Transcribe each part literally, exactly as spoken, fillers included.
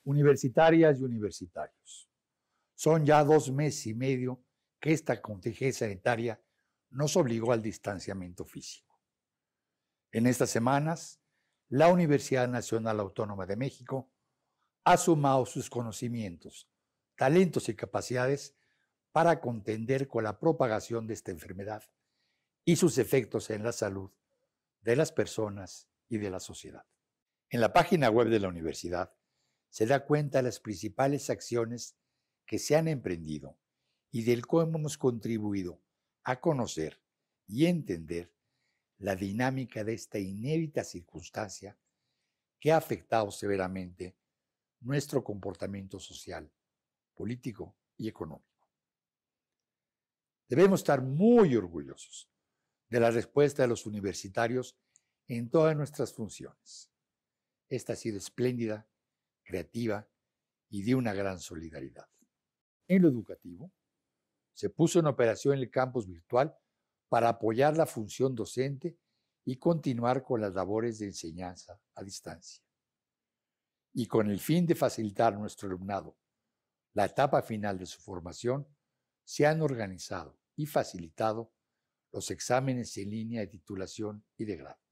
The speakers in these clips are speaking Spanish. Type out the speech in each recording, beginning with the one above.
Universitarias y universitarios, son ya dos meses y medio que esta contingencia sanitaria nos obligó al distanciamiento físico. En estas semanas, la Universidad Nacional Autónoma de México ha sumado sus conocimientos, talentos y capacidades para contender con la propagación de esta enfermedad y sus efectos en la salud de las personas y de la sociedad. En la página web de la universidad se da cuenta de las principales acciones que se han emprendido y del cómo hemos contribuido a conocer y entender la dinámica de esta inédita circunstancia que ha afectado severamente nuestro comportamiento social, político y económico. Debemos estar muy orgullosos de la respuesta de los universitarios en todas nuestras funciones. Esta ha sido espléndida, creativa y de una gran solidaridad. En lo educativo, se puso en operación el campus virtual para apoyar la función docente y continuar con las labores de enseñanza a distancia. Y con el fin de facilitar a nuestro alumnado la etapa final de su formación, se han organizado y facilitado los exámenes en línea de titulación y de grado.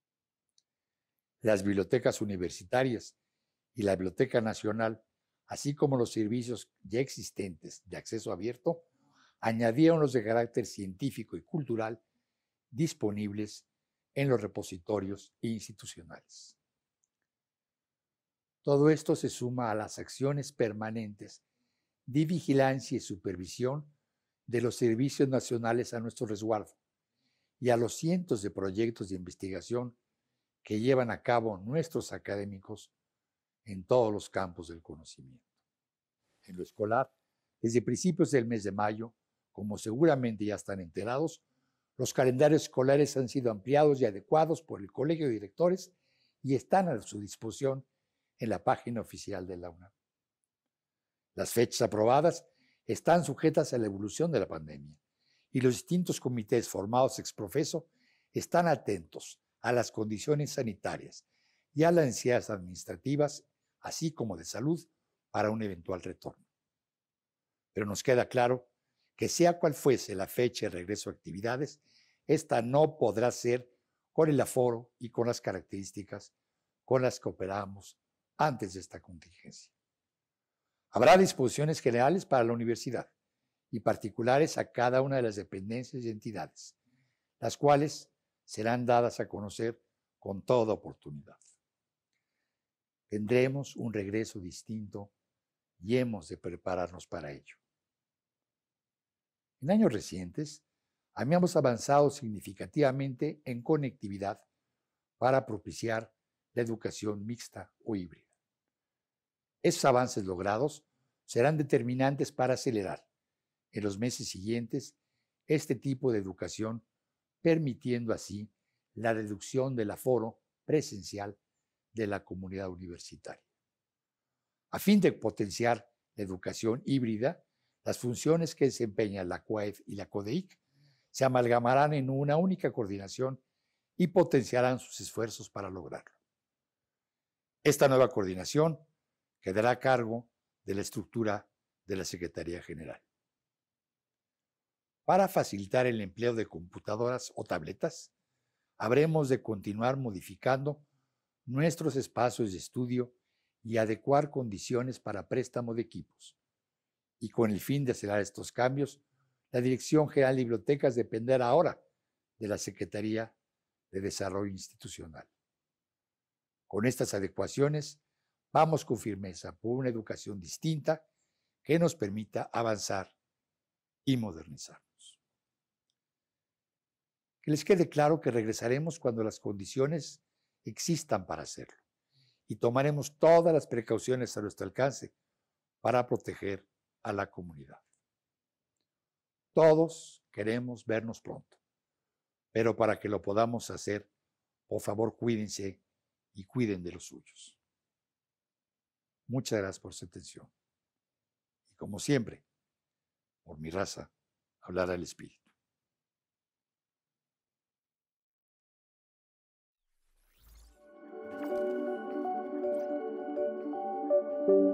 Las bibliotecas universitarias y la Biblioteca Nacional, así como los servicios ya existentes de acceso abierto, añadieron los de carácter científico y cultural disponibles en los repositorios institucionales. Todo esto se suma a las acciones permanentes de vigilancia y supervisión de los servicios nacionales a nuestro resguardo y a los cientos de proyectos de investigación que llevan a cabo nuestros académicos en todos los campos del conocimiento. En lo escolar, desde principios del mes de mayo, como seguramente ya están enterados, los calendarios escolares han sido ampliados y adecuados por el Colegio de Directores y están a su disposición en la página oficial de la UNAM. Las fechas aprobadas están sujetas a la evolución de la pandemia y los distintos comités formados ex profeso están atentos a las condiciones sanitarias y a las necesidades administrativas, así como de salud, para un eventual retorno. Pero nos queda claro que sea cual fuese la fecha de regreso a actividades, esta no podrá ser con el aforo y con las características con las que operamos antes de esta contingencia. Habrá disposiciones generales para la universidad y particulares a cada una de las dependencias y entidades, las cuales serán dadas a conocer con toda oportunidad. Tendremos un regreso distinto y hemos de prepararnos para ello. En años recientes, habíamos avanzado significativamente en conectividad para propiciar la educación mixta o híbrida. Esos avances logrados serán determinantes para acelerar en los meses siguientes este tipo de educación, permitiendo así la reducción del aforo presencial de la comunidad universitaria. A fin de potenciar la educación híbrida, las funciones que desempeñan la C U A E F y la CODEIC se amalgamarán en una única coordinación y potenciarán sus esfuerzos para lograrlo. Esta nueva coordinación quedará a cargo de la estructura de la Secretaría General. Para facilitar el empleo de computadoras o tabletas, habremos de continuar modificando nuestros espacios de estudio y adecuar condiciones para préstamo de equipos. Y con el fin de acelerar estos cambios, la Dirección General de Bibliotecas dependerá ahora de la Secretaría de Desarrollo Institucional. Con estas adecuaciones, vamos con firmeza por una educación distinta que nos permita avanzar y modernizarnos. Que les quede claro que regresaremos cuando las condiciones existan para hacerlo y tomaremos todas las precauciones a nuestro alcance para proteger a la comunidad. Todos queremos vernos pronto, pero para que lo podamos hacer, por favor, cuídense y cuiden de los suyos. Muchas gracias por su atención. Y como siempre, por mi raza, hablar al espíritu. Thank you.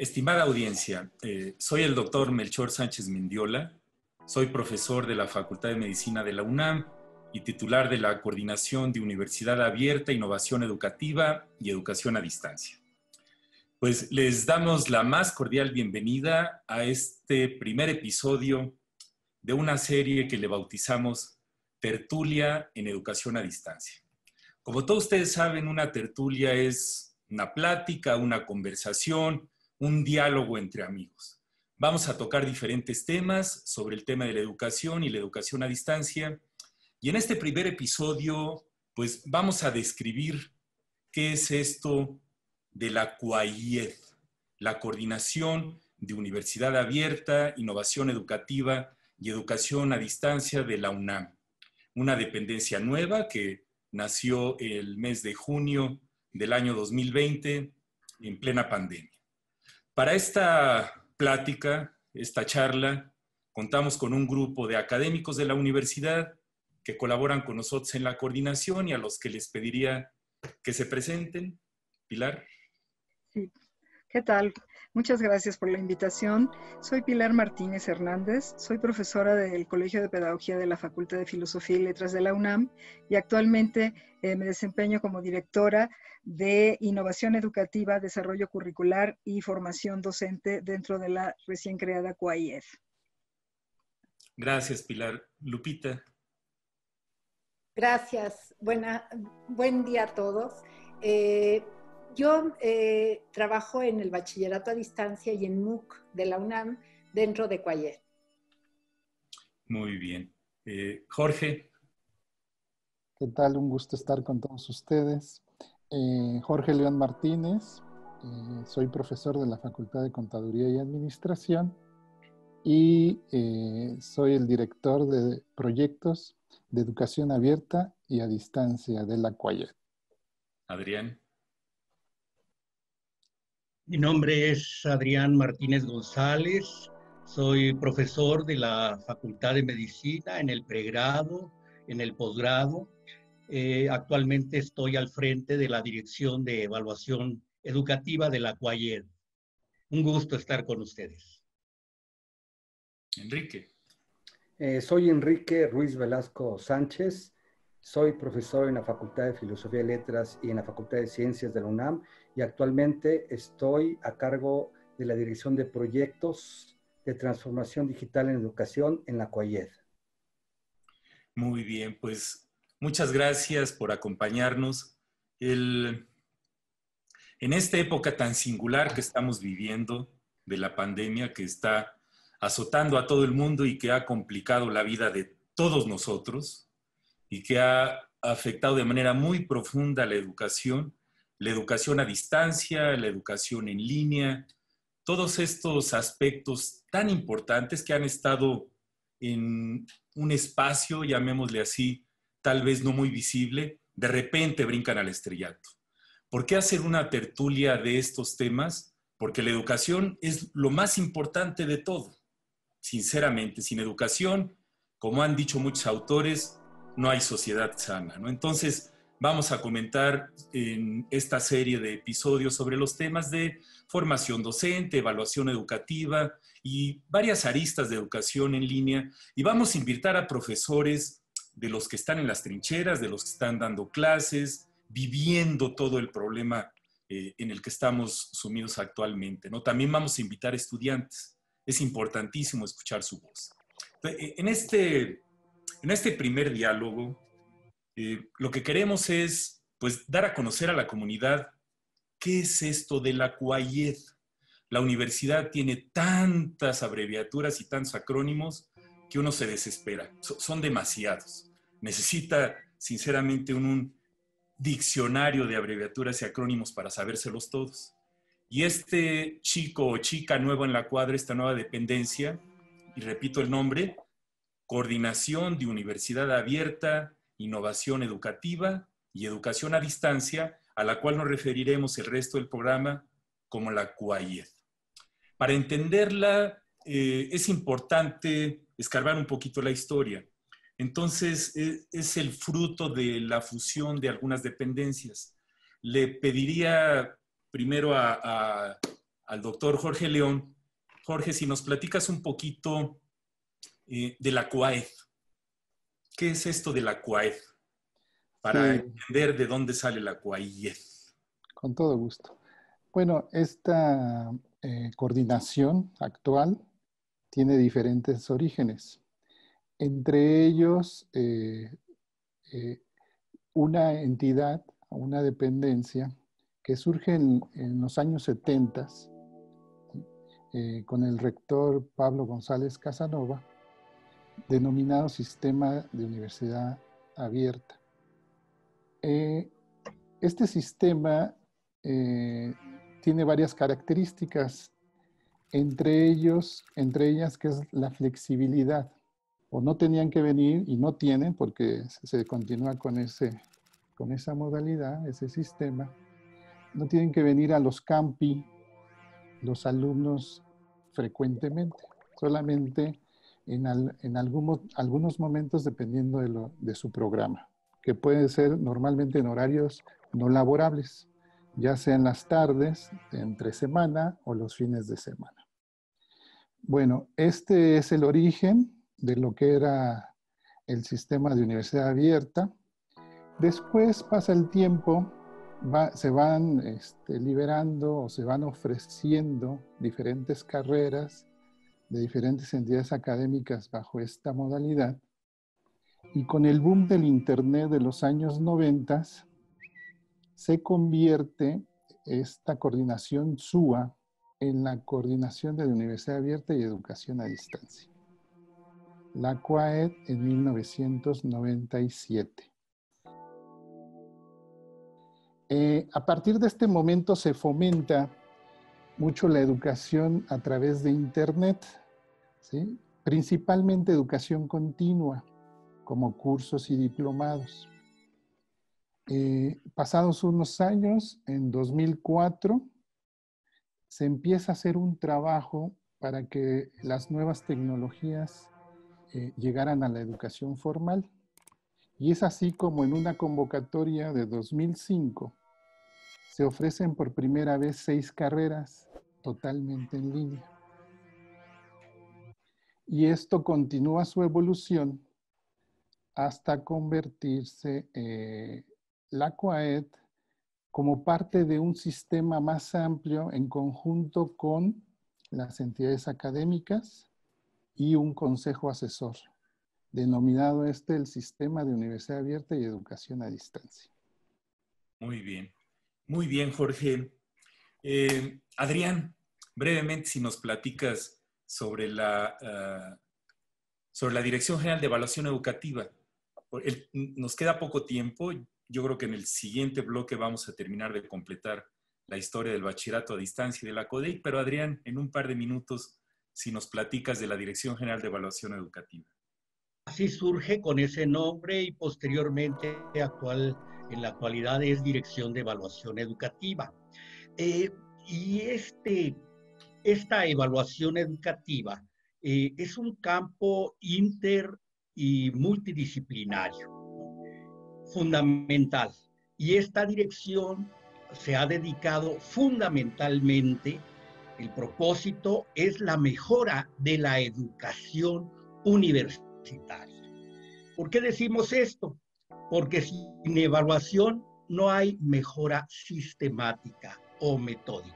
Estimada audiencia, eh, soy el doctor Melchor Sánchez Mendiola, soy profesor de la Facultad de Medicina de la UNAM y titular de la Coordinación de Universidad Abierta, Innovación Educativa y Educación a Distancia. Pues les damos la más cordial bienvenida a este primer episodio de una serie que le bautizamos Tertulia en Educación a Distancia. Como todos ustedes saben, una tertulia es una plática, una conversación, un diálogo entre amigos. Vamos a tocar diferentes temas sobre el tema de la educación y la educación a distancia. Y en este primer episodio, pues vamos a describir qué es esto de la CUAIED, la Coordinación de Universidad Abierta, Innovación Educativa y Educación a Distancia de la UNAM. Una dependencia nueva que nació el mes de junio del año dos mil veinte, en plena pandemia. Para esta plática, esta charla, contamos con un grupo de académicos de la universidad que colaboran con nosotros en la coordinación y a los que les pediría que se presenten. Pilar. Sí. ¿Qué tal? Muchas gracias por la invitación. Soy Pilar Martínez Hernández, soy profesora del Colegio de Pedagogía de la Facultad de Filosofía y Letras de la UNAM y actualmente eh, me desempeño como directora de Innovación Educativa, Desarrollo Curricular y Formación Docente dentro de la recién creada CUAIED. Gracias, Pilar. Lupita. Gracias. Buena, buen día a todos. Eh, Yo eh, trabajo en el bachillerato a distancia y en MOOC de la UNAM dentro de CUAIED. Muy bien. Eh, Jorge. ¿Qué tal? Un gusto estar con todos ustedes. Eh, Jorge León Martínez, eh, soy profesor de la Facultad de Contaduría y Administración y eh, soy el director de proyectos de educación abierta y a distancia de la CUAIED. Adrián. Mi nombre es Adrián Martínez González, soy profesor de la Facultad de Medicina en el pregrado, en el posgrado. Eh, actualmente estoy al frente de la Dirección de Evaluación Educativa de la CUAIED. Un gusto estar con ustedes. Enrique. Eh, soy Enrique Ruiz Velasco Sánchez, soy profesor en la Facultad de Filosofía y Letras y en la Facultad de Ciencias de la UNAM y actualmente estoy a cargo de la Dirección de Proyectos de Transformación Digital en Educación en la CUAIED. Muy bien, pues muchas gracias por acompañarnos. El, en esta época tan singular que estamos viviendo de la pandemia que está azotando a todo el mundo y que ha complicado la vida de todos nosotros, y que ha afectado de manera muy profunda la educación, la educación a distancia, la educación en línea, todos estos aspectos tan importantes que han estado en un espacio, llamémosle así, tal vez no muy visible, de repente brincan al estrellato. ¿Por qué hacer una tertulia de estos temas? Porque la educación es lo más importante de todo, sinceramente. Sin educación, como han dicho muchos autores, no hay sociedad sana, ¿no? Entonces, vamos a comentar en esta serie de episodios sobre los temas de formación docente, evaluación educativa y varias aristas de educación en línea. Y vamos a invitar a profesores de los que están en las trincheras, de los que están dando clases, viviendo todo el problema eh, en el que estamos sumidos actualmente, ¿no? También vamos a invitar a estudiantes. Es importantísimo escuchar su voz. En este... En este primer diálogo, eh, lo que queremos es pues, dar a conocer a la comunidad qué es esto de la CUAIED. La universidad tiene tantas abreviaturas y tantos acrónimos que uno se desespera. So, son demasiados. Necesita, sinceramente, un, un diccionario de abreviaturas y acrónimos para sabérselos todos. Y este chico o chica nuevo en la cuadra, esta nueva dependencia, y repito el nombre, Coordinación de Universidad Abierta, Innovación Educativa y Educación a Distancia, a la cual nos referiremos el resto del programa como la CUAIED. Para entenderla, eh, es importante escarbar un poquito la historia. Entonces, es, es el fruto de la fusión de algunas dependencias. Le pediría primero a, a, al doctor Jorge León. Jorge, si nos platicas un poquito eh, de la CUAED. ¿Qué es esto de la CUAED? Para sí. entender de dónde sale la CUAED. Con todo gusto. Bueno, esta eh, coordinación actual tiene diferentes orígenes. Entre ellos, eh, eh, una entidad, una dependencia que surge en, en los años setenta eh, con el rector Pablo González Casanova, denominado Sistema de Universidad Abierta. Eh, este sistema eh, tiene varias características, entre ellos, entre ellas que es la flexibilidad. O no tenían que venir, y no tienen, porque se continúa con, ese, con esa modalidad, ese sistema, no tienen que venir a los campi los alumnos frecuentemente, solamente en, al, en algunos, algunos momentos dependiendo de, lo, de su programa, que puede ser normalmente en horarios no laborables, ya sea en las tardes, entre semana o los fines de semana. Bueno, este es el origen de lo que era el sistema de universidad abierta. Después pasa el tiempo, va, se van este, liberando o se van ofreciendo diferentes carreras de diferentes entidades académicas bajo esta modalidad. Y con el boom del Internet de los años noventa, se convierte esta coordinación S U A en la Coordinación de la Universidad Abierta y Educación a Distancia, la CUAED, en mil novecientos noventa y siete. Eh, a partir de este momento se fomenta mucho la educación a través de Internet, ¿sí? Principalmente educación continua, como cursos y diplomados. Eh, pasados unos años, en dos mil cuatro, se empieza a hacer un trabajo para que las nuevas tecnologías eh, llegaran a la educación formal. Y es así como en una convocatoria de dos mil cinco se ofrecen por primera vez seis carreras totalmente en línea. Y esto continúa su evolución hasta convertirse eh, la CUAED como parte de un sistema más amplio en conjunto con las entidades académicas y un consejo asesor, denominado este el Sistema de Universidad Abierta y Educación a Distancia. Muy bien, muy bien, Jorge. Eh, Adrián, brevemente, si nos platicas sobre la, uh, sobre la Dirección General de Evaluación Educativa. El, nos queda poco tiempo. Yo creo que en el siguiente bloque vamos a terminar de completar la historia del bachillerato a distancia y de la CODEI, pero Adrián, en un par de minutos, si nos platicas de la Dirección General de Evaluación Educativa. Así surge con ese nombre y posteriormente actual, en la actualidad es Dirección de Evaluación Educativa. Eh, y este, esta evaluación educativa eh, es un campo inter y multidisciplinario, fundamental. Y esta dirección se ha dedicado fundamentalmente, el propósito es la mejora de la educación universitaria. ¿Por qué decimos esto? Porque sin evaluación no hay mejora sistemática o metódica.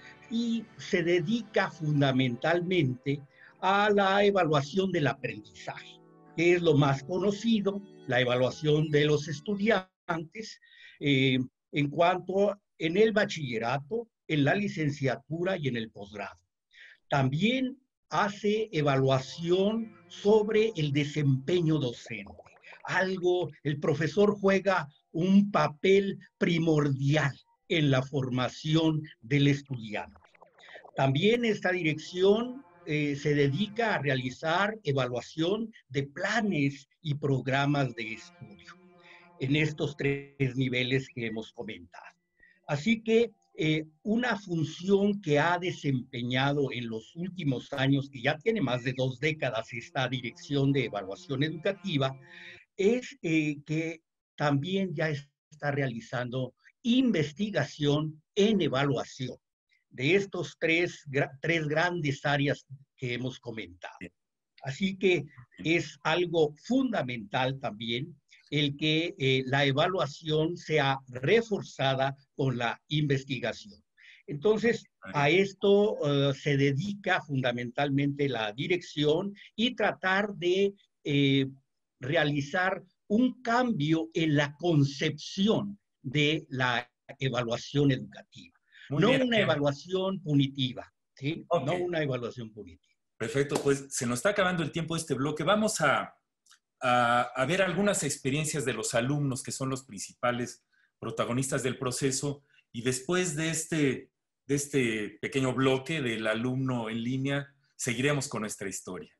Y se dedica fundamentalmente a la evaluación del aprendizaje, que es lo más conocido, la evaluación de los estudiantes eh, en cuanto en el bachillerato, en la licenciatura y en el posgrado. También hace evaluación sobre el desempeño docente. Algo, el profesor juega un papel primordial en la formación del estudiante. También esta dirección eh, se dedica a realizar evaluación de planes y programas de estudio en estos tres niveles que hemos comentado. Así que eh, una función que ha desempeñado en los últimos años, que ya tiene más de dos décadas esta dirección de evaluación educativa, es eh, que también ya está realizando investigación en evaluación. de estos tres, tres grandes áreas que hemos comentado. Así que es algo fundamental también el que eh, la evaluación sea reforzada con la investigación. Entonces, a esto uh, se dedica fundamentalmente la dirección y tratar de eh, realizar un cambio en la concepción de la evaluación educativa. Muy no bien, una bien. evaluación punitiva, ¿sí? Okay. No una evaluación punitiva. Perfecto, pues se nos está acabando el tiempo de este bloque. Vamos a, a, a ver algunas experiencias de los alumnos que son los principales protagonistas del proceso y después de este, de este pequeño bloque del alumno en línea seguiremos con nuestra historia.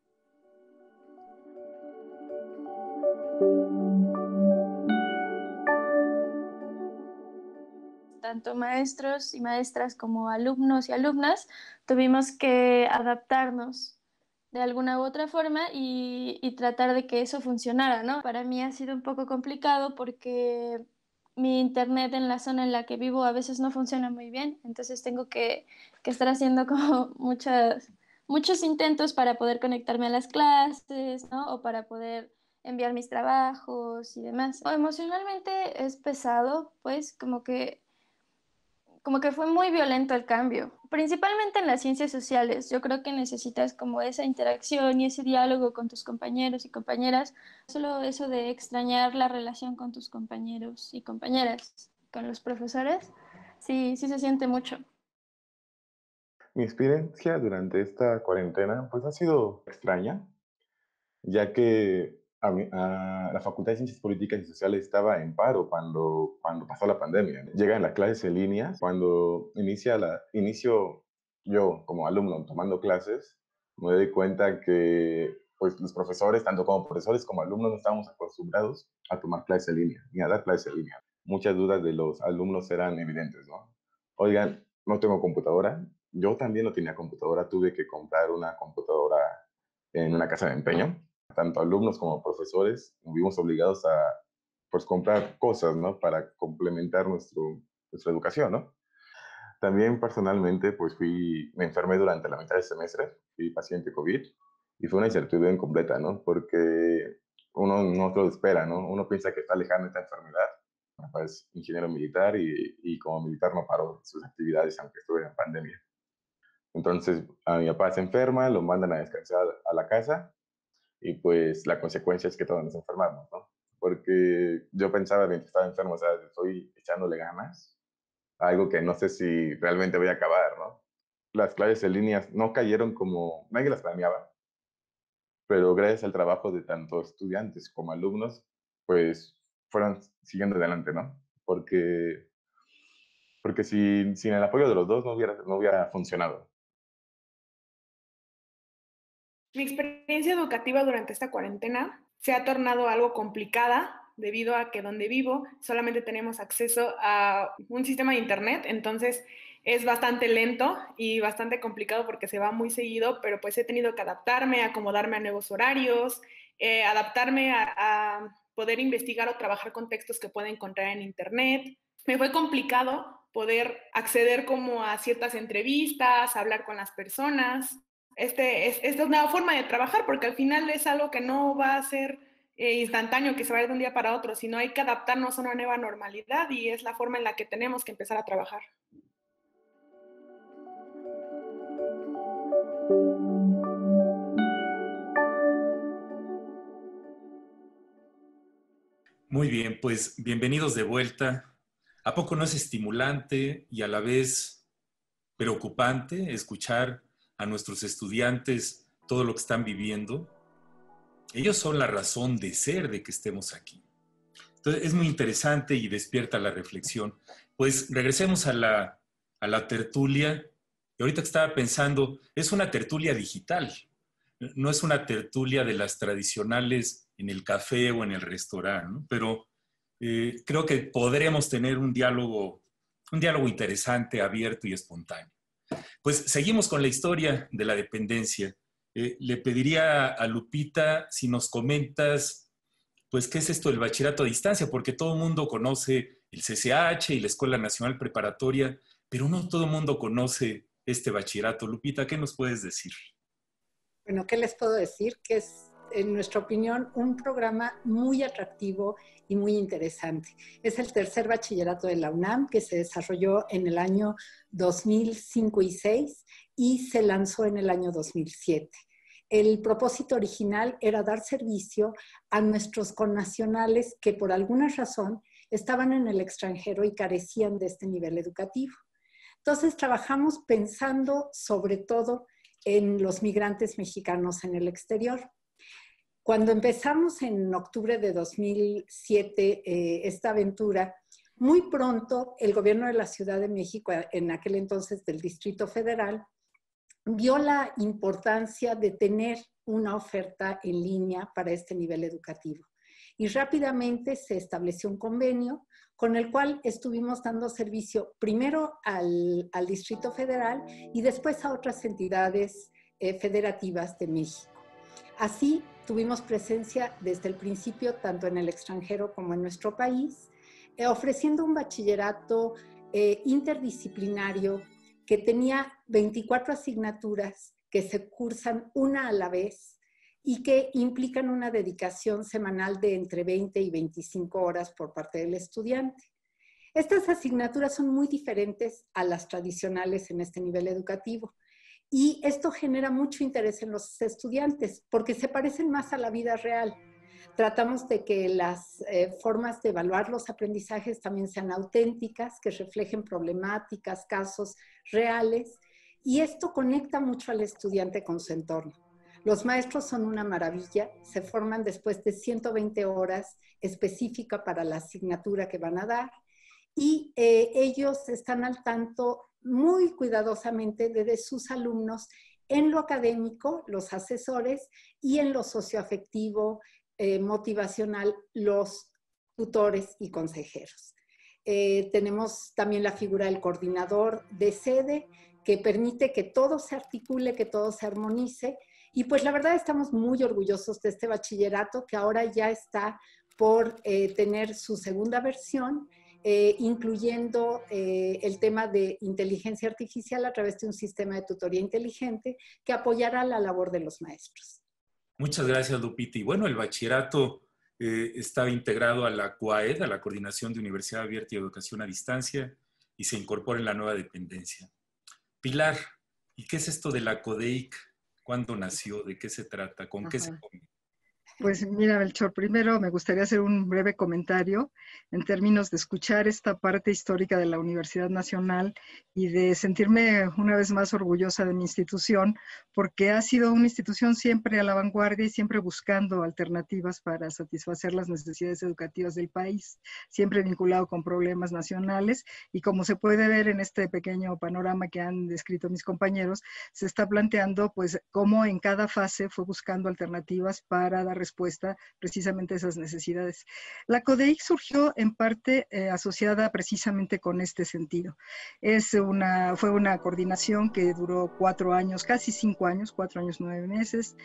Tanto maestros y maestras como alumnos y alumnas tuvimos que adaptarnos de alguna u otra forma y, y tratar de que eso funcionara, ¿no? Para mí ha sido un poco complicado porque mi internet en la zona en la que vivo a veces no funciona muy bien, entonces tengo que, que estar haciendo como muchas, muchos intentos para poder conectarme a las clases, ¿no? O para poder enviar mis trabajos y demás. Emocionalmente es pesado, pues como que como que fue muy violento el cambio, principalmente en las ciencias sociales. Yo creo que necesitas como esa interacción y ese diálogo con tus compañeros y compañeras. Solo eso de extrañar la relación con tus compañeros y compañeras, con los profesores, sí, sí se siente mucho. Mi experiencia durante esta cuarentena pues ha sido extraña, ya que a mi, a la Facultad de Ciencias Políticas y Sociales estaba en paro cuando, cuando pasó la pandemia. Llegan las clases en línea. Cuando inicia la, inicio yo como alumno tomando clases, me doy cuenta que pues, los profesores, tanto como profesores como alumnos, no estábamos acostumbrados a tomar clases en línea, ni a dar clases en línea. Muchas dudas de los alumnos eran evidentes, ¿no? Oigan, no tengo computadora. Yo también no tenía computadora. Tuve que comprar una computadora en una casa de empeño. Tanto alumnos como profesores nos vimos obligados a pues, comprar cosas, ¿no? Para complementar nuestro, nuestra educación, ¿no? También personalmente pues fui, me enfermé durante la mitad del semestre, fui paciente COVID y fue una incertidumbre completa, ¿no? Porque uno no lo espera, ¿no? Uno piensa que está lejano esta enfermedad. Mi papá es ingeniero militar y, y como militar no paró sus actividades aunque estuve en pandemia. Entonces a mi papá se enferma, lo mandan a descansar a la casa. Y pues la consecuencia es que todos nos enfermamos, ¿no? Porque yo pensaba mientras estaba enfermo, o sea, estoy echándole ganas, algo que no sé si realmente voy a acabar, ¿no? Las clases en línea no cayeron como nadie las planeaba, pero gracias al trabajo de tanto estudiantes como alumnos, pues fueron siguiendo adelante, ¿no? Porque, porque si, sin el apoyo de los dos no hubiera, no hubiera funcionado. Mi experiencia educativa durante esta cuarentena se ha tornado algo complicada debido a que donde vivo solamente tenemos acceso a un sistema de internet, entonces es bastante lento y bastante complicado porque se va muy seguido, pero pues he tenido que adaptarme, acomodarme a nuevos horarios, eh, adaptarme a, a poder investigar o trabajar con textos que puedo encontrar en internet. Me fue complicado poder acceder como a ciertas entrevistas, hablar con las personas. Este, es, esta es una forma de trabajar porque al final es algo que no va a ser eh, instantáneo, que se va a ir de un día para otro, sino hay que adaptarnos a una nueva normalidad y es la forma en la que tenemos que empezar a trabajar. Muy bien, pues bienvenidos de vuelta. ¿A poco no es estimulante y a la vez preocupante escuchar a nuestros estudiantes todo lo que están viviendo? Ellos son la razón de ser de que estemos aquí. Entonces, es muy interesante y despierta la reflexión. Pues regresemos a la, a la tertulia. Y ahorita que estaba pensando, es una tertulia digital. No es una tertulia de las tradicionales en el café o en el restaurante, ¿no? Pero eh, creo que podremos tener un diálogo, un diálogo interesante, abierto y espontáneo. Pues seguimos con la historia de la dependencia. Eh, le pediría a Lupita si nos comentas, pues, ¿qué es esto del bachillerato a distancia? Porque todo el mundo conoce el C C H y la Escuela Nacional Preparatoria, pero no todo el mundo conoce este bachillerato. Lupita, ¿qué nos puedes decir? Bueno, ¿qué les puedo decir? Que es, en nuestra opinión, un programa muy atractivo y muy interesante. Es el tercer bachillerato de la UNAM que se desarrolló en el año dos mil cinco y dos mil seis y se lanzó en el año dos mil siete. El propósito original era dar servicio a nuestros connacionales que por alguna razón estaban en el extranjero y carecían de este nivel educativo. Entonces trabajamos pensando sobre todo en los migrantes mexicanos en el exterior. Cuando empezamos en octubre de dos mil siete eh, esta aventura, muy pronto el gobierno de la Ciudad de México, en aquel entonces del Distrito Federal, vio la importancia de tener una oferta en línea para este nivel educativo. Y rápidamente se estableció un convenio con el cual estuvimos dando servicio primero al, al Distrito Federal y después a otras entidades eh, federativas de México. Así tuvimos presencia desde el principio tanto en el extranjero como en nuestro país, eh, ofreciendo un bachillerato eh, interdisciplinario que tenía veinticuatro asignaturas que se cursan una a la vez y que implican una dedicación semanal de entre veinte y veinticinco horas por parte del estudiante. Estas asignaturas son muy diferentes a las tradicionales en este nivel educativo y esto genera mucho interés en los estudiantes porque se parecen más a la vida real. Tratamos de que las eh, formas de evaluar los aprendizajes también sean auténticas, que reflejen problemáticas, casos reales, y esto conecta mucho al estudiante con su entorno. Los maestros son una maravilla, se forman después de ciento veinte horas específicas para la asignatura que van a dar, y eh, ellos están al tanto muy cuidadosamente de, de sus alumnos en lo académico, los asesores, y en lo socioafectivo, Eh, motivacional, los tutores y consejeros. Eh, tenemos también la figura del coordinador de sede que permite que todo se articule, que todo se armonice y pues la verdad estamos muy orgullosos de este bachillerato que ahora ya está por eh, tener su segunda versión, eh, incluyendo eh, el tema de inteligencia artificial a través de un sistema de tutoría inteligente que apoyará la labor de los maestros. Muchas gracias, Lupita. Y bueno, el bachillerato eh, está integrado a la C U A E D, a la Coordinación de Universidad Abierta y Educación a Distancia, y se incorpora en la nueva dependencia. Pilar, ¿y qué es esto de la CODEIC? ¿Cuándo nació? ¿De qué se trata? ¿Con Ajá. qué se come? Pues mira, Melchor, primero me gustaría hacer un breve comentario en términos de escuchar esta parte histórica de la Universidad Nacional y de sentirme una vez más orgullosa de mi institución, porque ha sido una institución siempre a la vanguardia y siempre buscando alternativas para satisfacer las necesidades educativas del país, siempre vinculado con problemas nacionales y como se puede ver en este pequeño panorama que han descrito mis compañeros, se está planteando pues cómo en cada fase fue buscando alternativas para dar respuesta precisamente a esas necesidades. La CODEIC surgió en parte eh, asociada precisamente con este sentido. Es una, fue una coordinación que duró cuatro años, casi cinco años, cuatro años, nueve meses.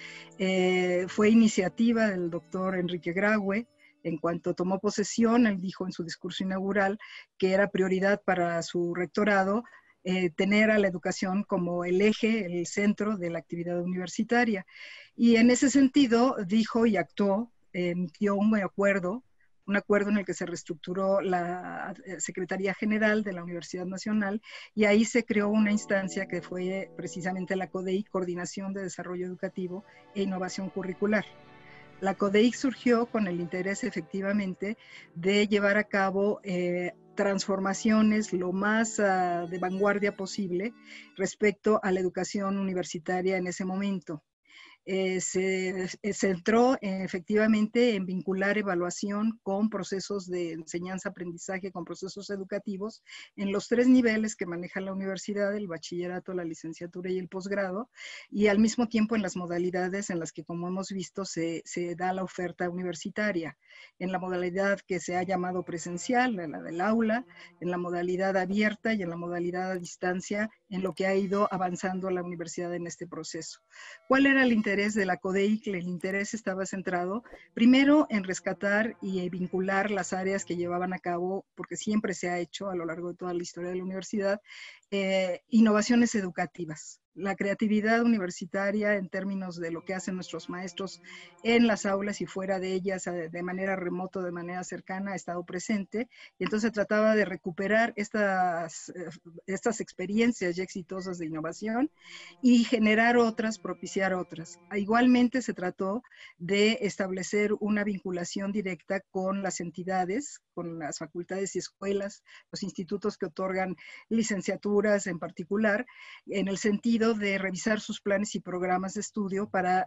Eh, fue iniciativa del doctor Enrique Graue. En cuanto tomó posesión, él dijo en su discurso inaugural que era prioridad para su rectorado Eh, tener a la educación como el eje, el centro de la actividad universitaria. Y en ese sentido dijo y actuó, emitió un acuerdo, un acuerdo en el que se reestructuró la Secretaría General de la Universidad Nacional y ahí se creó una instancia que fue precisamente la CODEIC, Coordinación de Desarrollo Educativo e Innovación Curricular. La CODEIC surgió con el interés efectivamente de llevar a cabo eh, transformaciones lo más uh, de vanguardia posible respecto a la educación universitaria en ese momento. Eh, se eh, centró eh, efectivamente en vincular evaluación con procesos de enseñanza-aprendizaje, con procesos educativos en los tres niveles que maneja la universidad, el bachillerato, la licenciatura y el posgrado, y al mismo tiempo en las modalidades en las que, como hemos visto, se, se da la oferta universitaria, en la modalidad que se ha llamado presencial, en la del aula, en la modalidad abierta y en la modalidad a distancia en lo que ha ido avanzando la universidad en este proceso. ¿Cuál era el interés de la CODEIC? El interés estaba centrado primero en rescatar y vincular las áreas que llevaban a cabo, porque siempre se ha hecho a lo largo de toda la historia de la universidad, eh, innovaciones educativas. La creatividad universitaria en términos de lo que hacen nuestros maestros en las aulas y fuera de ellas, de manera remota, de manera cercana, ha estado presente, y entonces se trataba de recuperar estas, estas experiencias ya exitosas de innovación y generar otras, propiciar otras. Igualmente se trató de establecer una vinculación directa con las entidades, con las facultades y escuelas, los institutos que otorgan licenciaturas en particular, en el sentido de revisar sus planes y programas de estudio para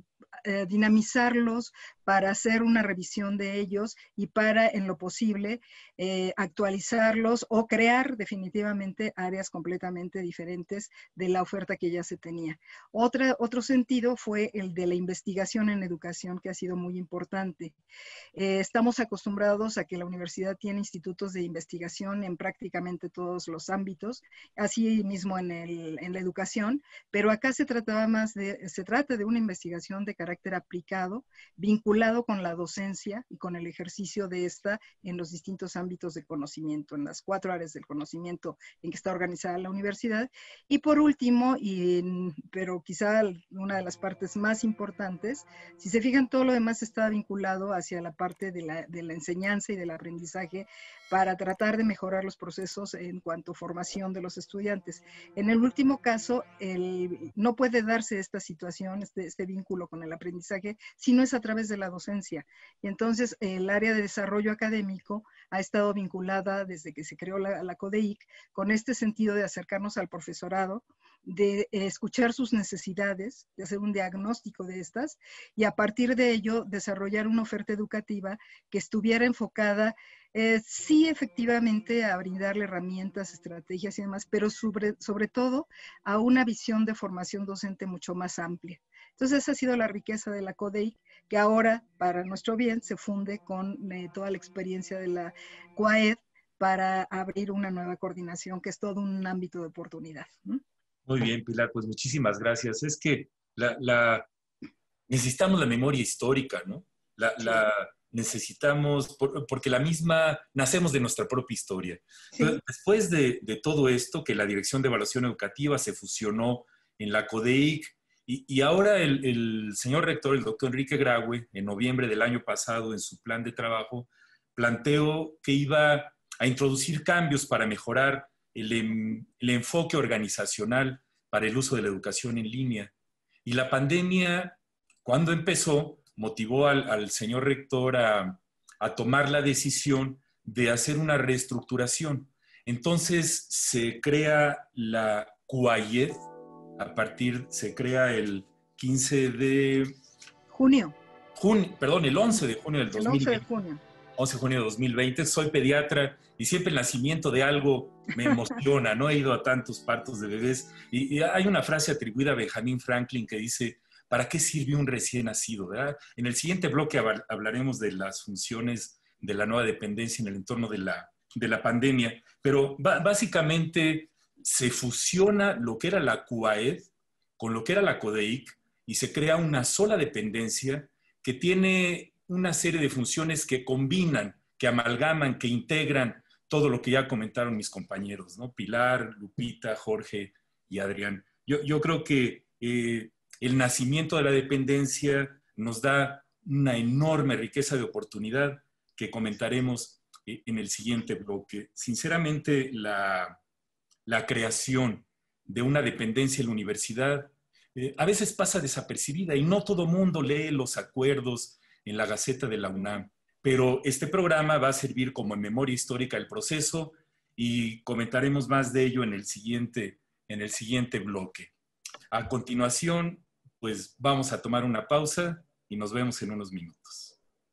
eh, dinamizarlos, para hacer una revisión de ellos y para, en lo posible, eh, actualizarlos o crear definitivamente áreas completamente diferentes de la oferta que ya se tenía. Otra, otro sentido fue el de la investigación en educación, que ha sido muy importante. Eh, estamos acostumbrados a que la universidad tiene institutos de investigación en prácticamente todos los ámbitos, así mismo en, el, en la educación, pero acá se trataba más de, se trata de una investigación de carácter aplicado, vinculado con la docencia y con el ejercicio de esta en los distintos ámbitos de conocimiento, en las cuatro áreas del conocimiento en que está organizada la universidad. Y por último, y, pero quizá una de las partes más importantes, si se fijan, todo lo demás está vinculado hacia la parte de la, de la enseñanza y del aprendizaje para tratar de mejorar los procesos en cuanto a formación de los estudiantes. En el último caso, el, no puede darse esta situación, este, este vínculo con el aprendizaje, si no es a través de la docencia. Y entonces el área de desarrollo académico ha estado vinculada desde que se creó la, la CODEIC con este sentido de acercarnos al profesorado, de escuchar sus necesidades, de hacer un diagnóstico de estas y a partir de ello desarrollar una oferta educativa que estuviera enfocada eh, sí efectivamente a brindarle herramientas, estrategias y demás, pero sobre, sobre todo a una visión de formación docente mucho más amplia. Entonces esa ha sido la riqueza de la CODEIC, que ahora para nuestro bien se funde con eh, toda la experiencia de la CUAED para abrir una nueva coordinación que es todo un ámbito de oportunidad. ¿Mm? Muy bien, Pilar, pues muchísimas gracias. Es que la, la, necesitamos la memoria histórica, ¿no? La, sí. la necesitamos, por, porque la misma, nacemos de nuestra propia historia. Sí. Entonces, después de, de todo esto, que la Dirección de Evaluación Educativa se fusionó en la CODEIC, y, y ahora el, el señor rector, el doctor Enrique Graue, en noviembre del año pasado, en su plan de trabajo, planteó que iba a introducir cambios para mejorar El, el enfoque organizacional para el uso de la educación en línea. Y la pandemia, cuando empezó, motivó al, al señor rector a, a tomar la decisión de hacer una reestructuración. Entonces se crea la CUAED, a partir, se crea el quince de junio. junio perdón, el once de junio del dos mil veinte. El once de junio. once de junio de dos mil veinte. Soy pediatra y siempre el nacimiento de algo me emociona, ¿no? He ido a tantos partos de bebés y, y hay una frase atribuida a Benjamin Franklin que dice, ¿para qué sirve un recién nacido? ¿Verdad? En el siguiente bloque hablaremos de las funciones de la nueva dependencia en el entorno de la, de la pandemia, pero básicamente se fusiona lo que era la CUAED con lo que era la CODEIC y se crea una sola dependencia que tiene una serie de funciones que combinan, que amalgaman, que integran todo lo que ya comentaron mis compañeros, ¿no? Pilar, Lupita, Jorge y Adrián. Yo, yo creo que eh, el nacimiento de la dependencia nos da una enorme riqueza de oportunidad que comentaremos eh, en el siguiente bloque. Sinceramente, la, la creación de una dependencia en la universidad eh, a veces pasa desapercibida y no todo mundo lee los acuerdos en la Gaceta de la UNAM. Pero este programa va a servir como memoria histórica del proceso y comentaremos más de ello en el siguiente, en el siguiente bloque. A continuación, pues vamos a tomar una pausa y nos vemos en unos minutos.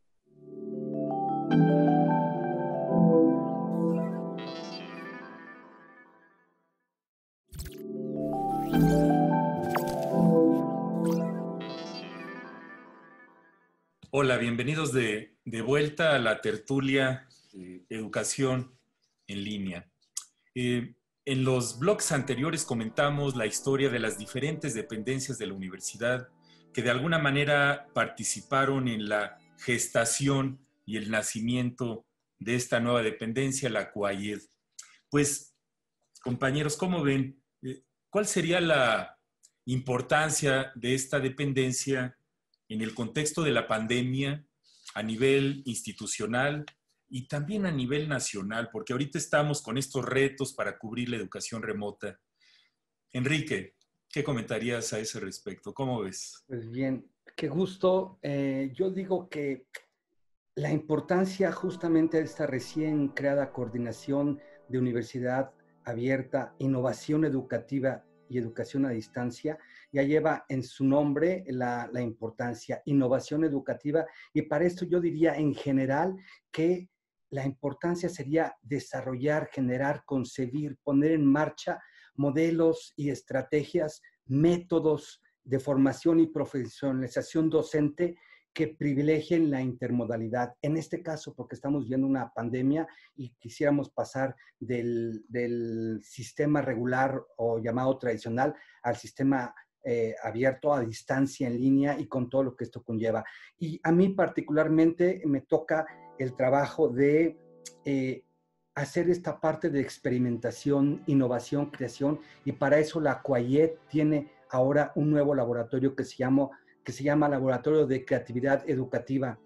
Hola, bienvenidos de, de vuelta a la tertulia eh, Educación en Línea. Eh, en los blogs anteriores comentamos la historia de las diferentes dependencias de la universidad que de alguna manera participaron en la gestación y el nacimiento de esta nueva dependencia, la CUAIED. Pues, compañeros, ¿cómo ven? ¿Cuál sería la importancia de esta dependencia en el contexto de la pandemia a nivel institucional y también a nivel nacional? Porque ahorita estamos con estos retos para cubrir la educación remota. Enrique, ¿qué comentarías a ese respecto? ¿Cómo ves? Pues bien, qué gusto. Eh, yo digo que la importancia justamente de esta recién creada coordinación de universidad abierta, innovación educativa y educación a distancia, ya lleva en su nombre la, la importancia, innovación educativa, y para esto yo diría en general que la importancia sería desarrollar, generar, concebir, poner en marcha modelos y estrategias, métodos de formación y profesionalización docente que privilegien la intermodalidad. En este caso, porque estamos viendo una pandemia y quisiéramos pasar del, del sistema regular o llamado tradicional al sistema eh, abierto a distancia, en línea y con todo lo que esto conlleva. Y a mí particularmente me toca el trabajo de eh, hacer esta parte de experimentación, innovación, creación, y para eso la CUAIED tiene ahora un nuevo laboratorio que se llama que se llama Laboratorio de Creatividad Educativa,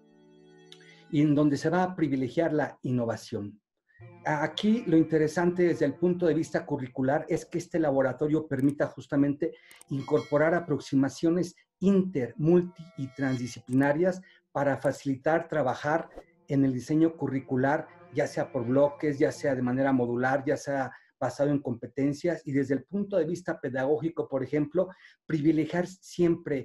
y en donde se va a privilegiar la innovación. Aquí lo interesante desde el punto de vista curricular es que este laboratorio permita justamente incorporar aproximaciones inter, multi y transdisciplinarias para facilitar trabajar en el diseño curricular, ya sea por bloques, ya sea de manera modular, ya sea basado en competencias, y desde el punto de vista pedagógico, por ejemplo, privilegiar siempre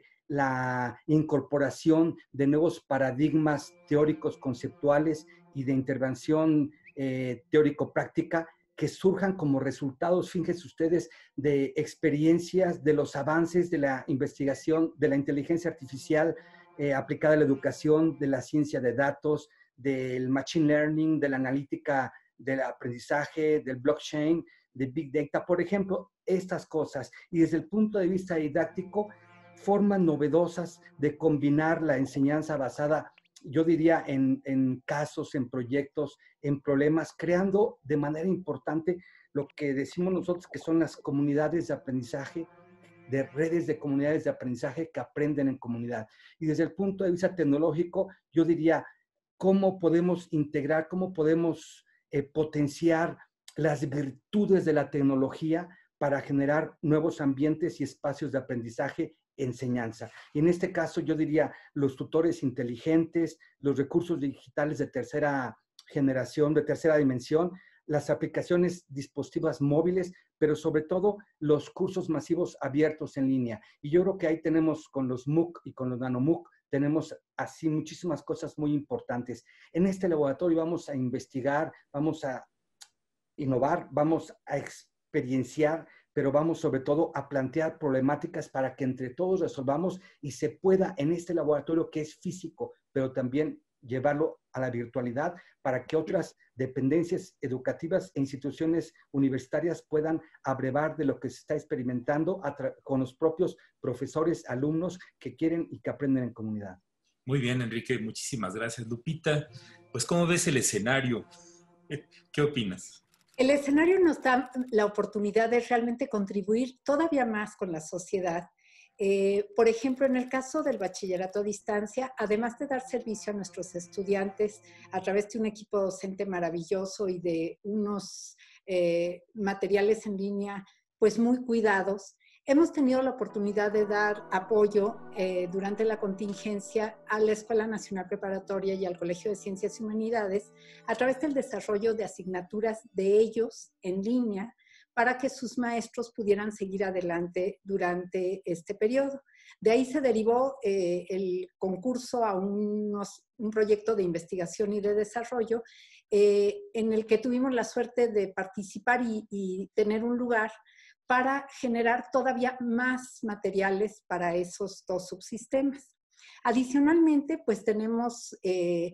la incorporación de nuevos paradigmas teóricos, conceptuales y de intervención eh, teórico-práctica que surjan como resultados, fíjense ustedes, de experiencias, de los avances de la investigación, de la inteligencia artificial eh, aplicada a la educación, de la ciencia de datos, del machine learning, de la analítica del aprendizaje, del blockchain, de big data, por ejemplo, estas cosas. Y desde el punto de vista didáctico, formas novedosas de combinar la enseñanza basada, yo diría, en, en casos, en proyectos, en problemas, creando de manera importante lo que decimos nosotros que son las comunidades de aprendizaje, de redes de comunidades de aprendizaje que aprenden en comunidad. Y desde el punto de vista tecnológico, yo diría, ¿cómo podemos integrar, cómo podemos eh, potenciar las virtudes de la tecnología para generar nuevos ambientes y espacios de aprendizaje, enseñanza? Y en este caso yo diría los tutores inteligentes, los recursos digitales de tercera generación, de tercera dimensión, las aplicaciones dispositivas móviles, pero sobre todo los cursos masivos abiertos en línea. Y yo creo que ahí tenemos con los MOOC y con los NanoMOOC, tenemos así muchísimas cosas muy importantes. En este laboratorio vamos a investigar, vamos a innovar, vamos a experienciar, pero vamos sobre todo a plantear problemáticas para que entre todos resolvamos y se pueda en este laboratorio que es físico, pero también llevarlo a la virtualidad para que otras dependencias educativas e instituciones universitarias puedan abrevar de lo que se está experimentando con los propios profesores, alumnos que quieren y que aprenden en comunidad. Muy bien, Enrique, muchísimas gracias. Lupita, pues ¿cómo ves el escenario? ¿Qué opinas? El escenario nos da la oportunidad de realmente contribuir todavía más con la sociedad. Eh, por ejemplo, en el caso del bachillerato a distancia, además de dar servicio a nuestros estudiantes a través de un equipo docente maravilloso y de unos eh, materiales en línea pues muy cuidados, hemos tenido la oportunidad de dar apoyo eh, durante la contingencia a la Escuela Nacional Preparatoria y al Colegio de Ciencias y Humanidades a través del desarrollo de asignaturas de ellos en línea para que sus maestros pudieran seguir adelante durante este periodo. De ahí se derivó eh, el concurso a unos, un proyecto de investigación y de desarrollo eh, en el que tuvimos la suerte de participar y, y tener un lugar para generar todavía más materiales para esos dos subsistemas. Adicionalmente, pues tenemos eh,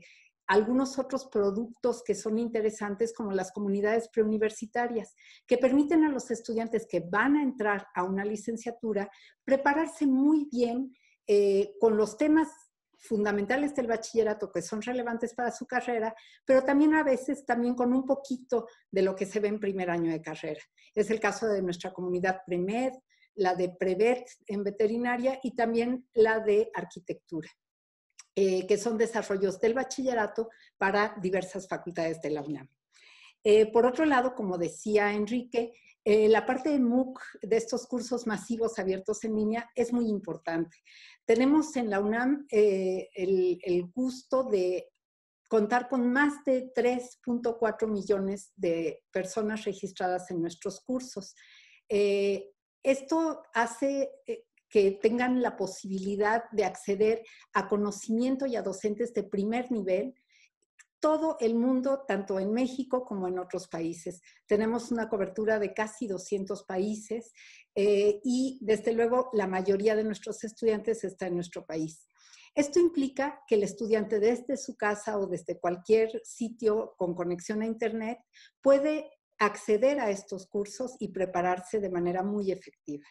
algunos otros productos que son interesantes, como las comunidades preuniversitarias, que permiten a los estudiantes que van a entrar a una licenciatura prepararse muy bien eh, con los temas fundamentales del bachillerato que son relevantes para su carrera, pero también a veces también con un poquito de lo que se ve en primer año de carrera. Es el caso de nuestra comunidad Premed, la de Prevet en veterinaria y también la de arquitectura, eh, que son desarrollos del bachillerato para diversas facultades de la UNAM. Eh, por otro lado, como decía Enrique, eh, la parte de MOOC, de estos cursos masivos abiertos en línea, es muy importante. Tenemos en la UNAM eh, el, el gusto de contar con más de tres punto cuatro millones de personas registradas en nuestros cursos. Eh, esto hace eh, que tengan la posibilidad de acceder a conocimiento y a docentes de primer nivel, todo el mundo, tanto en México como en otros países. Tenemos una cobertura de casi doscientos países eh, y desde luego la mayoría de nuestros estudiantes está en nuestro país. Esto implica que el estudiante desde su casa o desde cualquier sitio con conexión a internet puede acceder a estos cursos y prepararse de manera muy efectiva.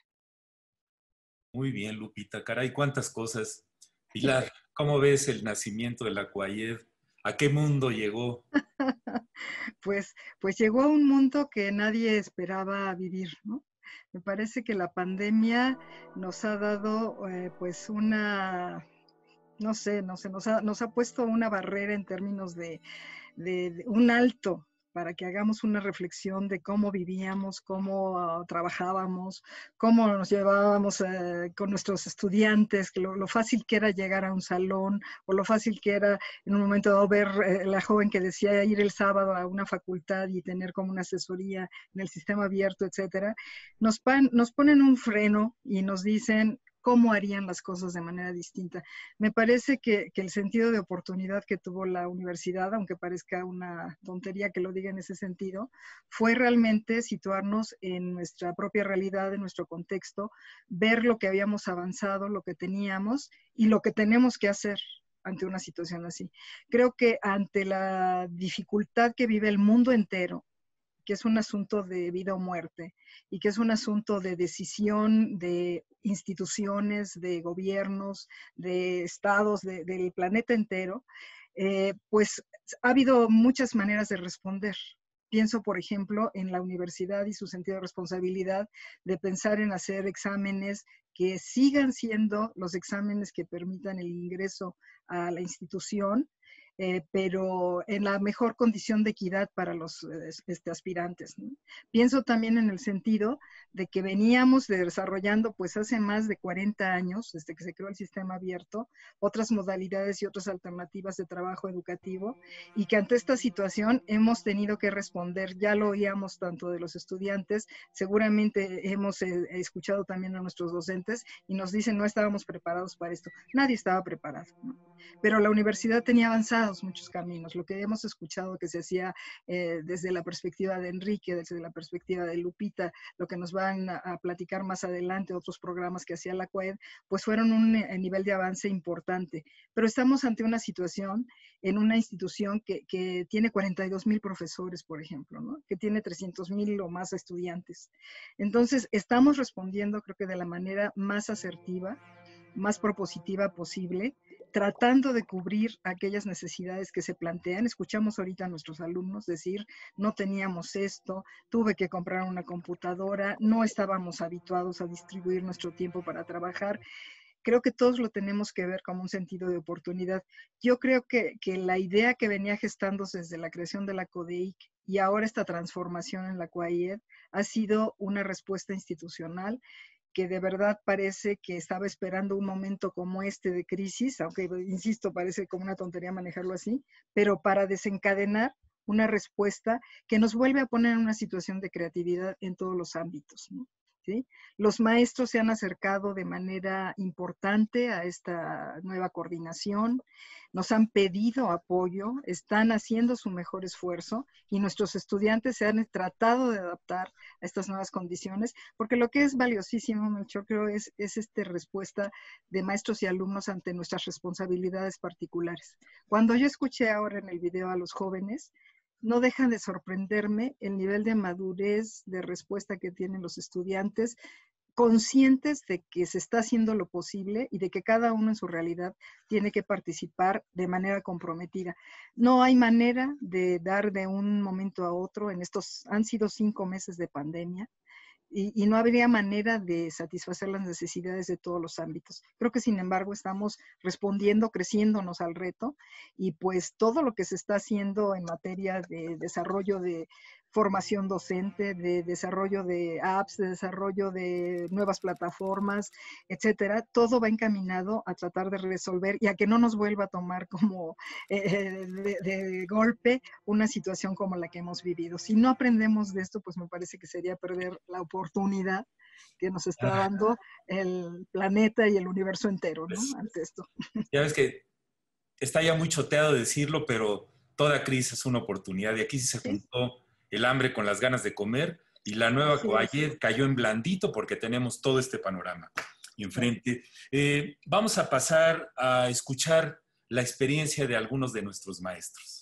Muy bien, Lupita. Caray, cuántas cosas. Pilar, ¿cómo ves el nacimiento de la CUAIED? ¿A qué mundo llegó? Pues, pues llegó a un mundo que nadie esperaba vivir, ¿no? Me parece que la pandemia nos ha dado eh, pues una, no sé, no sé, nos ha, nos ha puesto una barrera en términos de, de, de un alto para que hagamos una reflexión de cómo vivíamos, cómo uh, trabajábamos, cómo nos llevábamos uh, con nuestros estudiantes, lo, lo fácil que era llegar a un salón, o lo fácil que era en un momento dado ver eh, la joven que decía ir el sábado a una facultad y tener como una asesoría en el sistema abierto, etcétera. Nos, pan, nos ponen un freno y nos dicen cómo harían las cosas de manera distinta. Me parece que, que el sentido de oportunidad que tuvo la universidad, aunque parezca una tontería que lo diga en ese sentido, fue realmente situarnos en nuestra propia realidad, en nuestro contexto, ver lo que habíamos avanzado, lo que teníamos y lo que tenemos que hacer ante una situación así. Creo que ante la dificultad que vive el mundo entero, que es un asunto de vida o muerte y que es un asunto de decisión de instituciones, de gobiernos, de estados, de, del planeta entero, eh, pues ha habido muchas maneras de responder. Pienso, por ejemplo, en la universidad y su sentido de responsabilidad de pensar en hacer exámenes que sigan siendo los exámenes que permitan el ingreso a la institución, Eh, pero en la mejor condición de equidad para los eh, este, aspirantes, ¿no? Pienso también en el sentido de que veníamos desarrollando pues hace más de cuarenta años, desde que se creó el sistema abierto, otras modalidades y otras alternativas de trabajo educativo, y que ante esta situación hemos tenido que responder. Ya lo oíamos tanto de los estudiantes, seguramente hemos eh, escuchado también a nuestros docentes y nos dicen no estábamos preparados para esto. Nadie estaba preparado, ¿no? Pero la universidad tenía avanzado muchos caminos. Lo que hemos escuchado que se hacía eh, desde la perspectiva de Enrique, desde la perspectiva de Lupita, lo que nos van a, a platicar más adelante, otros programas que hacía la CUAED, pues fueron un eh, nivel de avance importante. Pero estamos ante una situación en una institución que, que tiene cuarenta y dos mil profesores, por ejemplo, ¿no? Que tiene trescientos mil o más estudiantes. Entonces, estamos respondiendo, creo que de la manera más asertiva, más propositiva posible, tratando de cubrir aquellas necesidades que se plantean. Escuchamos ahorita a nuestros alumnos decir, no teníamos esto, tuve que comprar una computadora, no estábamos habituados a distribuir nuestro tiempo para trabajar. Creo que todos lo tenemos que ver como un sentido de oportunidad. Yo creo que, que la idea que venía gestándose desde la creación de la CODEIC y ahora esta transformación en la CUAIED ha sido una respuesta institucional que de verdad parece que estaba esperando un momento como este de crisis, aunque, insisto, parece como una tontería manejarlo así, pero para desencadenar una respuesta que nos vuelve a poner en una situación de creatividad en todos los ámbitos, ¿no? ¿sí? Los maestros se han acercado de manera importante a esta nueva coordinación, nos han pedido apoyo, están haciendo su mejor esfuerzo y nuestros estudiantes se han tratado de adaptar a estas nuevas condiciones, porque lo que es valiosísimo, Melchor, creo es, es esta respuesta de maestros y alumnos ante nuestras responsabilidades particulares. Cuando yo escuché ahora en el video a los jóvenes, no deja de sorprenderme el nivel de madurez, de respuesta que tienen los estudiantes, conscientes de que se está haciendo lo posible y de que cada uno en su realidad tiene que participar de manera comprometida. No hay manera de dar de un momento a otro, en estos han sido cinco meses de pandemia, Y, y no habría manera de satisfacer las necesidades de todos los ámbitos. Creo que, sin embargo, estamos respondiendo, creciéndonos al reto, y pues todo lo que se está haciendo en materia de desarrollo de formación docente, de desarrollo de apps, de desarrollo de nuevas plataformas, etcétera, todo va encaminado a tratar de resolver y a que no nos vuelva a tomar como eh, de, de golpe una situación como la que hemos vivido. Si no aprendemos de esto, pues me parece que sería perder la oportunidad que nos está dando el planeta y el universo entero, ¿no? Pues, ante esto. Ya ves que está ya muy choteado decirlo, pero toda crisis es una oportunidad. Y aquí sí se juntó sí. el hambre con las ganas de comer, y la nueva sí, Coayet sí. cayó en blandito porque tenemos todo este panorama enfrente. Eh, vamos a pasar a escuchar la experiencia de algunos de nuestros maestros.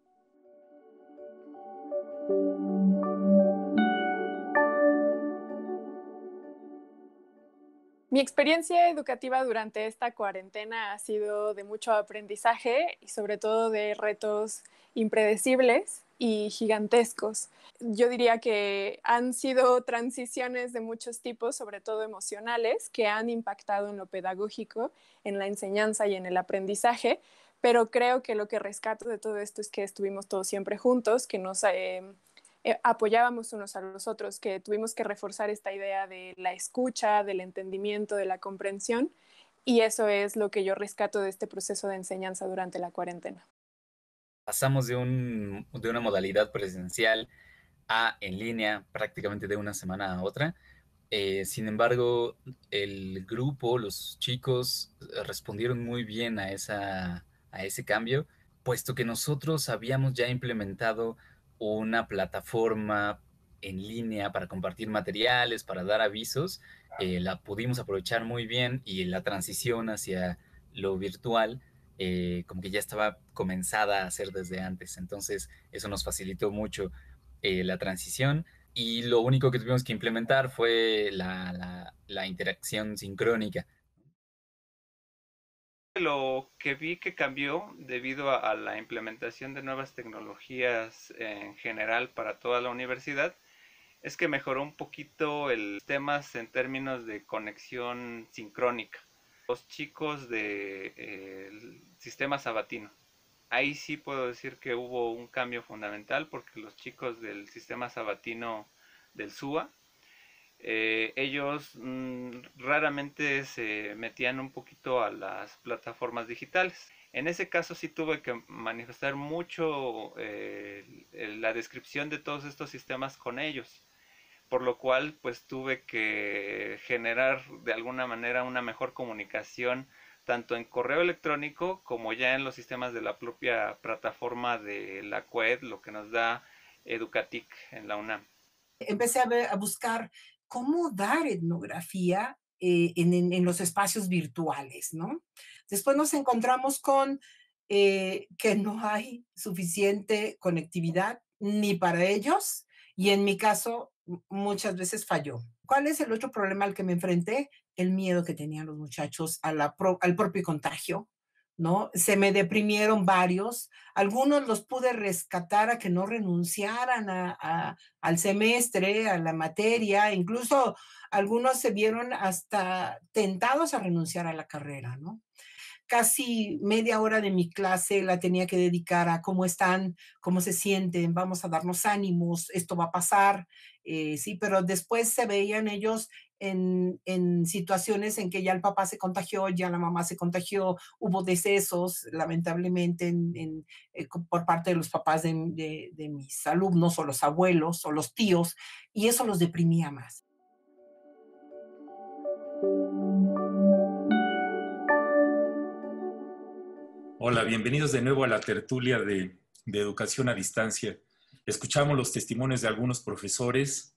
Mi experiencia educativa durante esta cuarentena ha sido de mucho aprendizaje y sobre todo de retos impredecibles y gigantescos. Yo diría que han sido transiciones de muchos tipos, sobre todo emocionales, que han impactado en lo pedagógico, en la enseñanza y en el aprendizaje, pero creo que lo que rescato de todo esto es que estuvimos todos siempre juntos, que nos eh, eh, apoyábamos unos a los otros, que tuvimos que reforzar esta idea de la escucha, del entendimiento, de la comprensión, y eso es lo que yo rescato de este proceso de enseñanza durante la cuarentena. Pasamos de, un, de una modalidad presencial a en línea prácticamente de una semana a otra. Eh, sin embargo, el grupo, los chicos, respondieron muy bien a, esa, a ese cambio, puesto que nosotros habíamos ya implementado una plataforma en línea para compartir materiales, para dar avisos. Eh, la pudimos aprovechar muy bien, y la transición hacia lo virtual Eh, como que ya estaba comenzada a hacer desde antes. Entonces eso nos facilitó mucho eh, la transición, y lo único que tuvimos que implementar fue la, la, la interacción sincrónica. Lo que vi que cambió debido a, a la implementación de nuevas tecnologías en general para toda la universidad es que mejoró un poquito el temas en términos de conexión sincrónica. Los chicos del de, eh, sistema sabatino. Ahí sí puedo decir que hubo un cambio fundamental, porque los chicos del sistema sabatino del S U A, eh, ellos mmm, raramente se metían un poquito a las plataformas digitales. En ese caso sí tuve que manifestar mucho eh, la descripción de todos estos sistemas con ellos, por lo cual pues tuve que generar de alguna manera una mejor comunicación tanto en correo electrónico como ya en los sistemas de la propia plataforma de la Coayet, lo que nos da Educatic en la UNAM. Empecé a, ver, a buscar cómo dar etnografía eh, en, en, en los espacios virtuales, ¿no? Después nos encontramos con eh, que no hay suficiente conectividad ni para ellos, y en mi caso muchas veces falló. ¿Cuál es el otro problema al que me enfrenté? El miedo que tenían los muchachos a la pro, al propio contagio, ¿no? Se me deprimieron varios. Algunos los pude rescatar a que no renunciaran a, a, al semestre, a la materia. Incluso algunos se vieron hasta tentados a renunciar a la carrera, ¿no? Casi media hora de mi clase la tenía que dedicar a cómo están, cómo se sienten, vamos a darnos ánimos, esto va a pasar, eh, sí, pero después se veían ellos en, en situaciones en que ya el papá se contagió, ya la mamá se contagió, hubo decesos, lamentablemente, en, en, eh, por parte de los papás de, de, de mis alumnos, o los abuelos, o los tíos, y eso los deprimía más. Hola, bienvenidos de nuevo a la tertulia de, de Educación a Distancia. Escuchamos los testimonios de algunos profesores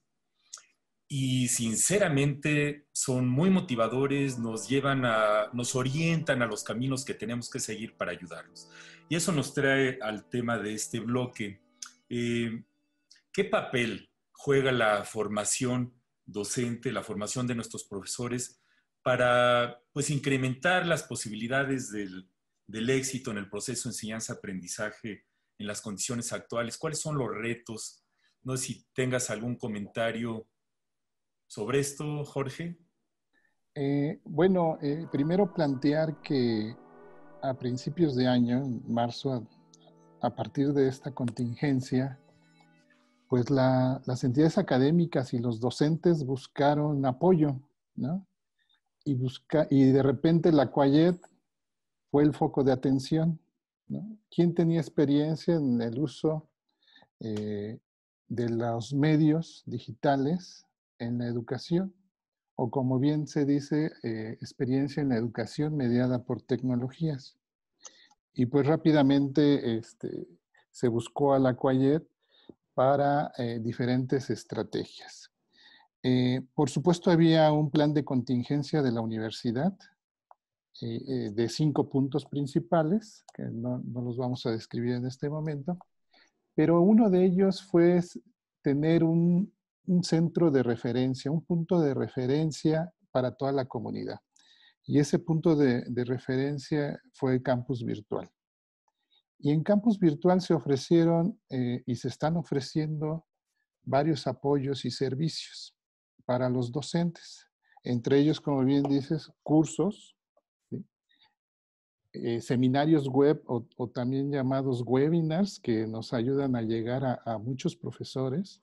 y sinceramente son muy motivadores, nos llevan a, nos orientan a los caminos que tenemos que seguir para ayudarlos. Y eso nos trae al tema de este bloque. Eh, ¿Qué papel juega la formación docente, la formación de nuestros profesores para, pues, incrementar las posibilidades del, del éxito en el proceso de enseñanza-aprendizaje en las condiciones actuales? ¿Cuáles son los retos? No sé si tengas algún comentario sobre esto, Jorge. Eh, bueno, eh, primero plantear que a principios de año, en marzo, a, a partir de esta contingencia, pues la, las entidades académicas y los docentes buscaron apoyo, ¿no? Y, busca, y de repente la Quayet fue el foco de atención, ¿no? ¿Quién tenía experiencia en el uso eh, de los medios digitales en la educación? O como bien se dice, eh, experiencia en la educación mediada por tecnologías. Y pues rápidamente este, se buscó a la Quayet para eh, diferentes estrategias. Eh, por supuesto, había un plan de contingencia de la universidad eh, eh, de cinco puntos principales, que no, no los vamos a describir en este momento, pero uno de ellos fue tener un, un centro de referencia, un punto de referencia para toda la comunidad. Y ese punto de, de referencia fue Campus Virtual. Y en Campus Virtual se ofrecieron eh, y se están ofreciendo varios apoyos y servicios para los docentes. Entre ellos, como bien dices, cursos, ¿sí? eh, seminarios web o, o también llamados webinars que nos ayudan a llegar a, a muchos profesores.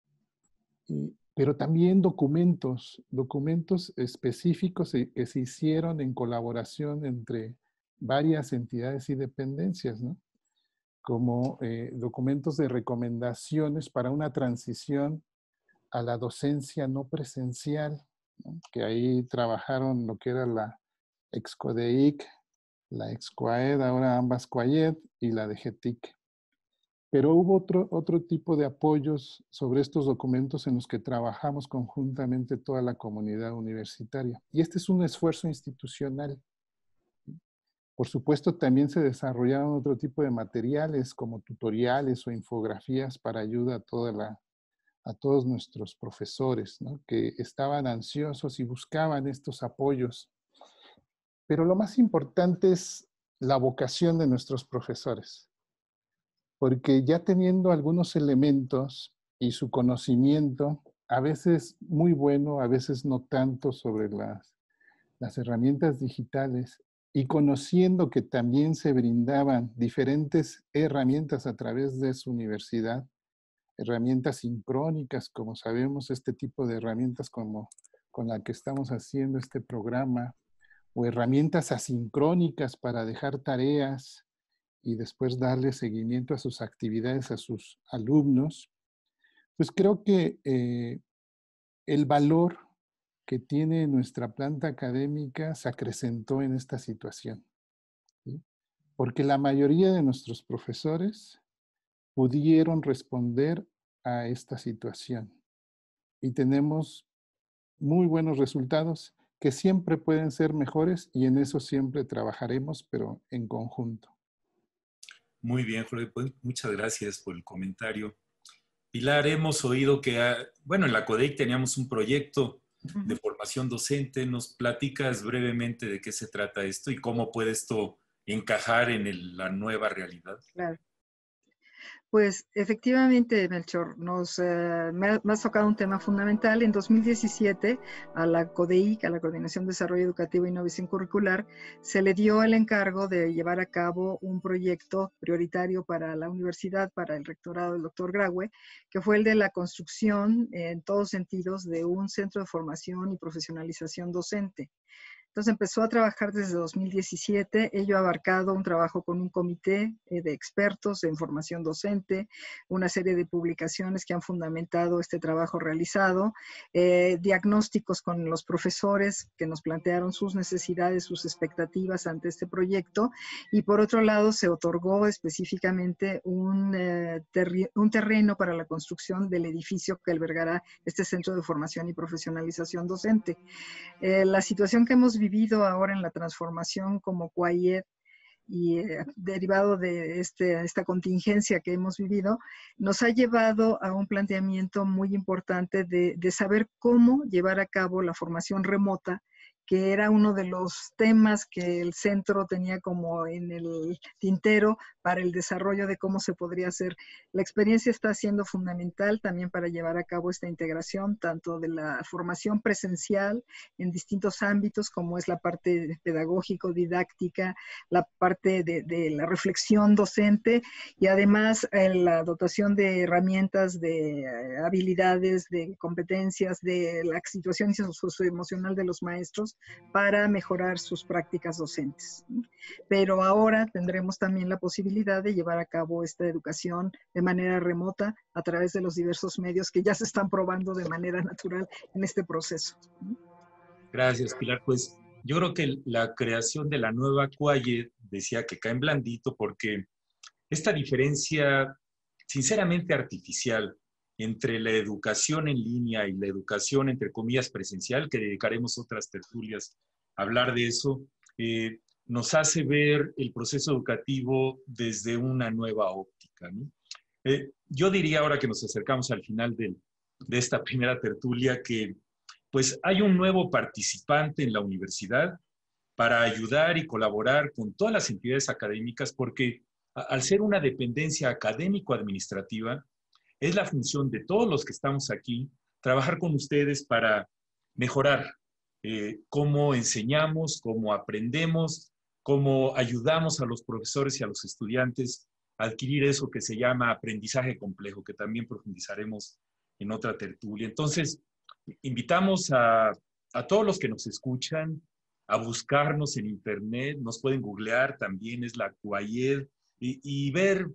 Y, pero también documentos, documentos específicos que se hicieron en colaboración entre varias entidades y dependencias, ¿no? Como eh, documentos de recomendaciones para una transición a la docencia no presencial, ¿no? Que ahí trabajaron lo que era la Excodeic, la Excoaed, ahora ambas Quayet, y la de G T I C. Pero hubo otro, otro tipo de apoyos sobre estos documentos en los que trabajamos conjuntamente toda la comunidad universitaria. Y este es un esfuerzo institucional. Por supuesto, también se desarrollaron otro tipo de materiales como tutoriales o infografías para ayuda a, toda la, a todos nuestros profesores, ¿no? Que estaban ansiosos y buscaban estos apoyos. Pero lo más importante es la vocación de nuestros profesores. Porque ya teniendo algunos elementos y su conocimiento, a veces muy bueno, a veces no tanto sobre las, las herramientas digitales, y conociendo que también se brindaban diferentes herramientas a través de su universidad, herramientas sincrónicas, como sabemos, este tipo de herramientas como con la que estamos haciendo este programa, o herramientas asincrónicas para dejar tareas y después darle seguimiento a sus actividades a sus alumnos, pues creo que eh, el valor que tiene nuestra planta académica se acrecentó en esta situación, ¿sí? Porque la mayoría de nuestros profesores pudieron responder a esta situación y tenemos muy buenos resultados que siempre pueden ser mejores y en eso siempre trabajaremos, pero en conjunto. Muy bien, Jorge, pues muchas gracias por el comentario. Pilar, hemos oído que, bueno, en la CODEIC teníamos un proyecto de formación docente. ¿Nos platicas brevemente de qué se trata esto y cómo puede esto encajar en el, la nueva realidad? Claro. Pues efectivamente, Melchor, nos, eh, me, me has tocado un tema fundamental. En dos mil diecisiete, a la CODEIC, a la Coordinación de Desarrollo Educativo e Innovación Curricular, se le dio el encargo de llevar a cabo un proyecto prioritario para la universidad, para el rectorado del doctor Graue, que fue el de la construcción, en todos sentidos, de un centro de formación y profesionalización docente. Entonces empezó a trabajar desde dos mil diecisiete, ello ha abarcado un trabajo con un comité eh, de expertos en formación docente, una serie de publicaciones que han fundamentado este trabajo realizado, eh, diagnósticos con los profesores que nos plantearon sus necesidades, sus expectativas ante este proyecto, y por otro lado se otorgó específicamente un, eh, terri- un terreno para la construcción del edificio que albergará este centro de formación y profesionalización docente. Eh, la situación que hemos vivido ahora en la transformación como Cuayed y eh, derivado de este, esta contingencia que hemos vivido, nos ha llevado a un planteamiento muy importante de, de saber cómo llevar a cabo la formación remota, que era uno de los temas que el centro tenía como en el tintero para el desarrollo de cómo se podría hacer. La experiencia está siendo fundamental también para llevar a cabo esta integración, tanto de la formación presencial en distintos ámbitos, como es la parte pedagógico-didáctica, la parte de, de la reflexión docente, y además eh, la dotación de herramientas, de eh, habilidades, de competencias, de la situación socioemocional de los maestros, para mejorar sus prácticas docentes. Pero ahora tendremos también la posibilidad de llevar a cabo esta educación de manera remota a través de los diversos medios que ya se están probando de manera natural en este proceso. Gracias, Pilar. Pues yo creo que la creación de la nueva Cuayed decía que cae en blandito porque esta diferencia sinceramente artificial entre la educación en línea y la educación, entre comillas, presencial, que dedicaremos otras tertulias a hablar de eso, eh, nos hace ver el proceso educativo desde una nueva óptica, ¿no? Eh, yo diría, ahora que nos acercamos al final del, de esta primera tertulia, que pues hay un nuevo participante en la universidad para ayudar y colaborar con todas las entidades académicas, porque a, al ser una dependencia académico-administrativa, es la función de todos los que estamos aquí, trabajar con ustedes para mejorar eh, cómo enseñamos, cómo aprendemos, cómo ayudamos a los profesores y a los estudiantes a adquirir eso que se llama aprendizaje complejo, que también profundizaremos en otra tertulia. Entonces, invitamos a, a todos los que nos escuchan a buscarnos en internet, nos pueden googlear, también es la Cuayed, y, y ver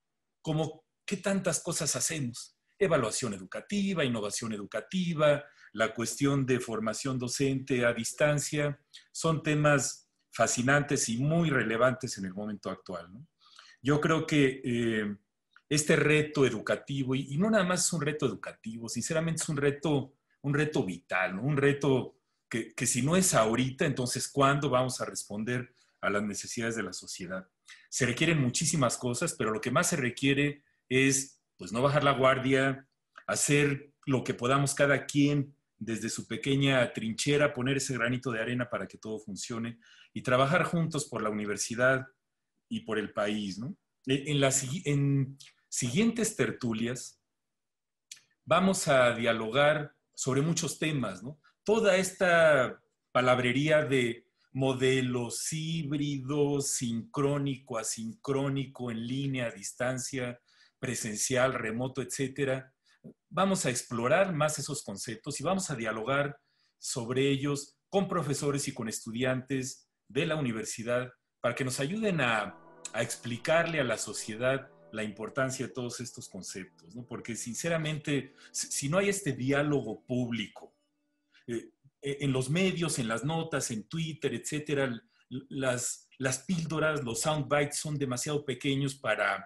cómo ¿qué tantas cosas hacemos? Evaluación educativa, innovación educativa, la cuestión de formación docente a distancia, son temas fascinantes y muy relevantes en el momento actual, ¿no? Yo creo que eh, este reto educativo, y, y no nada más es un reto educativo, sinceramente es un reto, un reto vital, ¿no? Un reto que, que si no es ahorita, entonces ¿cuándo vamos a responder a las necesidades de la sociedad? Se requieren muchísimas cosas, pero lo que más se requiere es pues no bajar la guardia, hacer lo que podamos cada quien desde su pequeña trinchera, poner ese granito de arena para que todo funcione y trabajar juntos por la universidad y por el país, ¿no? En, las, en siguientes tertulias vamos a dialogar sobre muchos temas, ¿no? Toda esta palabrería de modelos híbridos, sincrónico, asincrónico, en línea, a distancia, presencial, remoto, etcétera. Vamos a explorar más esos conceptos y vamos a dialogar sobre ellos con profesores y con estudiantes de la universidad para que nos ayuden a, a explicarle a la sociedad la importancia de todos estos conceptos, ¿no? Porque sinceramente, si no hay este diálogo público, eh, en los medios, en las notas, en Twitter, etcétera, las, las píldoras, los soundbites son demasiado pequeños para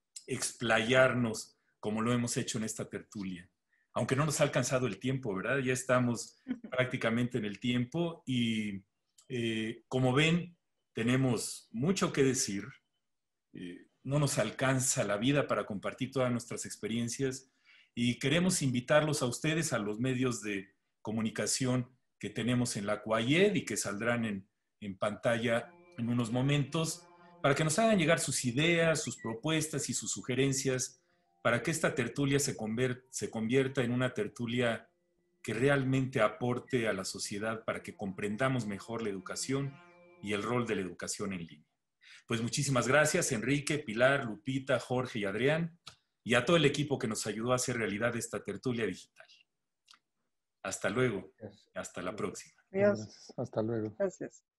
explayarnos como lo hemos hecho en esta tertulia. Aunque no nos ha alcanzado el tiempo, ¿verdad? Ya estamos prácticamente en el tiempo y eh, como ven, tenemos mucho que decir. Eh, no nos alcanza la vida para compartir todas nuestras experiencias y queremos invitarlos a ustedes, a los medios de comunicación que tenemos en la Cuayed y que saldrán en, en pantalla en unos momentos, para que nos hagan llegar sus ideas, sus propuestas y sus sugerencias, para que esta tertulia se, conver- se convierta en una tertulia que realmente aporte a la sociedad para que comprendamos mejor la educación y el rol de la educación en línea. Pues muchísimas gracias, Enrique, Pilar, Lupita, Jorge y Adrián, y a todo el equipo que nos ayudó a hacer realidad esta tertulia digital. Hasta luego, hasta la próxima. Adiós. Gracias. Hasta luego. Gracias.